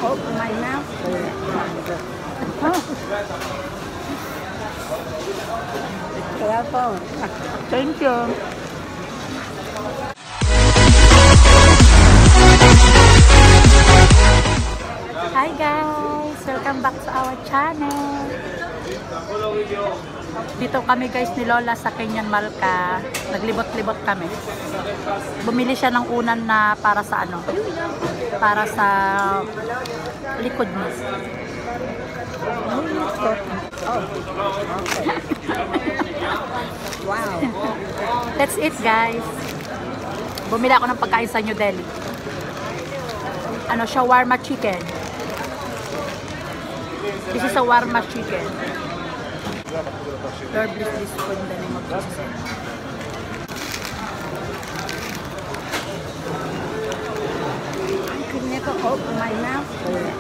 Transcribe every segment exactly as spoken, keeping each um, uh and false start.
open my mouth for it. Telephone. Thank you. Hi guys! Welcome back to our channel. Dito kami guys ni Lola sa Kenyan Malka. Naglibot-libot kami. Bumili siya ng unan na para sa ano? Para sa likod mo. Oh. Wow. That's it guys. Bumili ako ng pagkain sa New Deli. Ano, shawarma chicken. This is shawarma chicken. Lord bless this food in the name of Jesus. I could never open my mouth for it.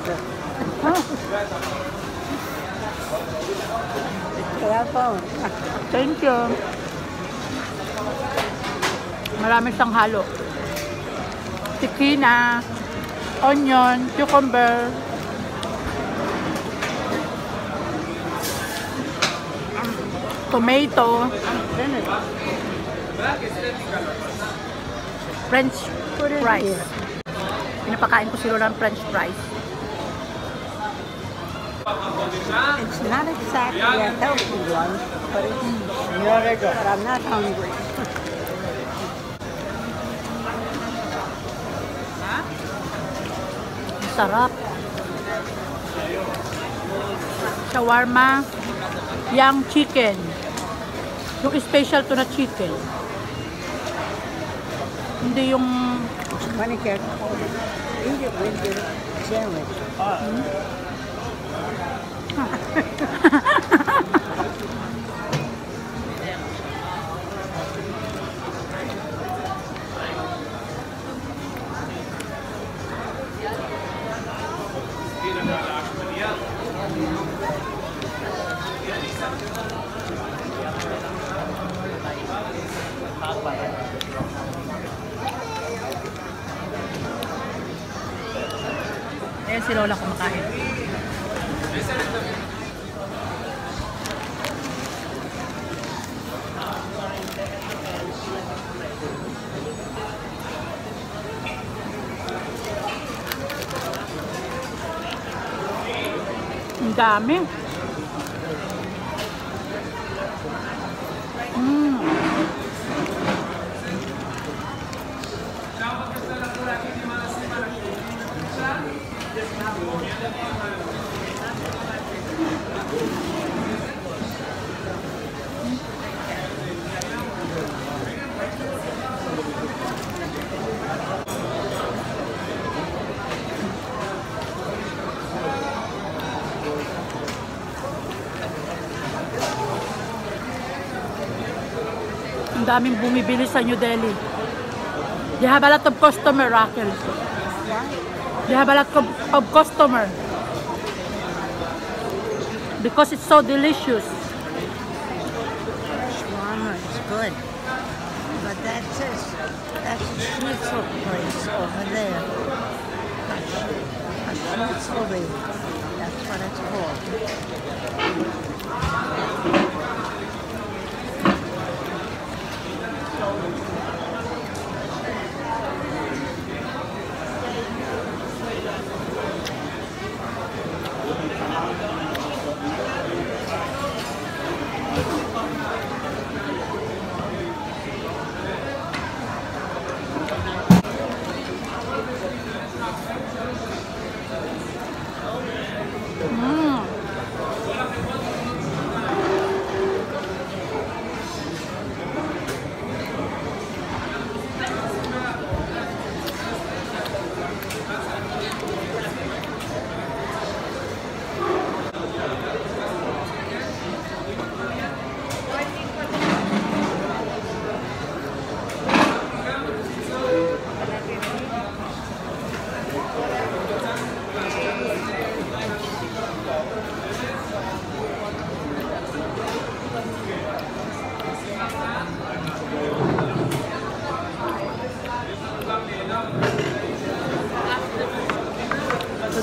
Telephone. Thank you. Marami siyang halo. Tikina, onion, cucumber, tomato, French fries. Pinapakain ko sila ng French fries. It's not exactly a healthy one, but it's but I'm not hungry. Sarap. Shawarma, young chicken. Yung special to na chicken. Hindi yung Funny care. Eat it with your sandwich. Hmm? Ayan si Lola kumakain. Ang dami. Mm. Ang daming bumibili sa New Deli. They have a lot of customer, Raquel. They have a lot of, of customer. Because it's so delicious. Shawarma is good. But that's a, that's a schnitzel place over there. A schnitzel. That's what it's called.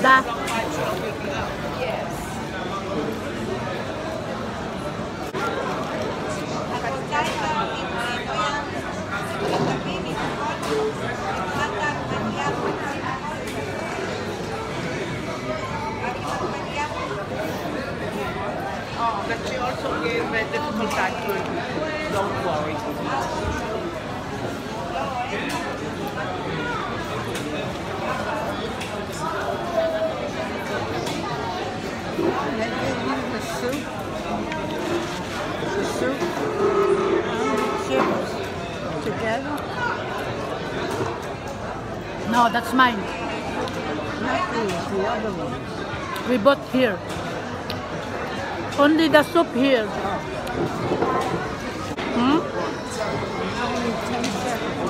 Ganda. Oh, but she also gave a difficult time to her. Don't worry. They gave you the soup. The soup and the chips together. No, that's mine. Not these, the other ones. We bought here. Only the soup here. Hmm? Only ten seconds.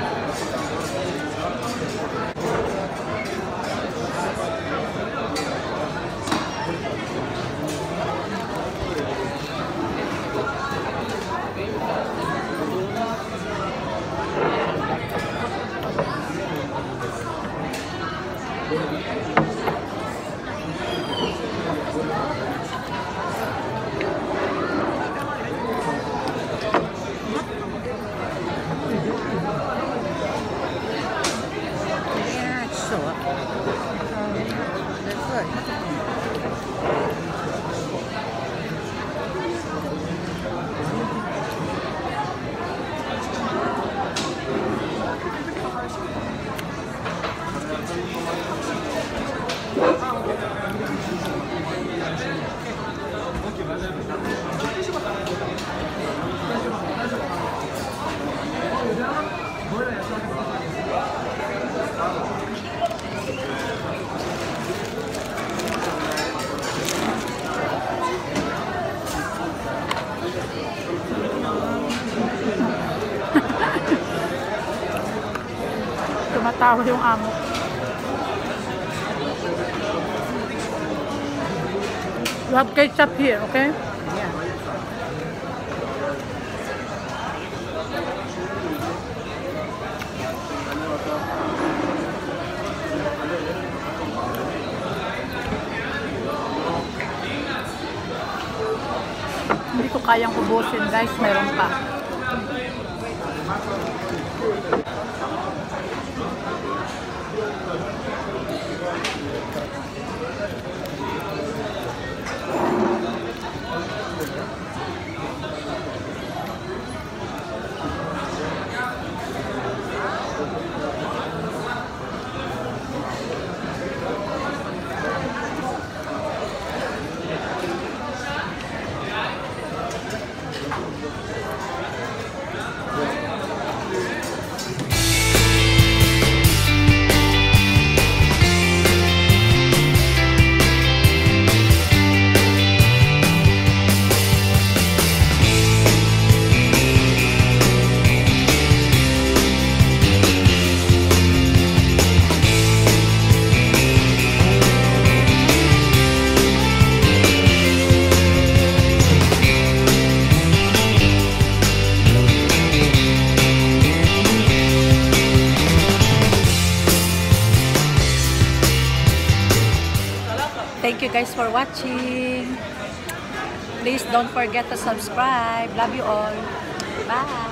Yeah, it's short. Um, they're good. Tumatawa yung amo. You have ketchup here, okay? Yeah. Hindi ko kayang ubusin, guys. Meron pa. Thank you guys for watching. Please don't forget to subscribe. Love you all. Bye.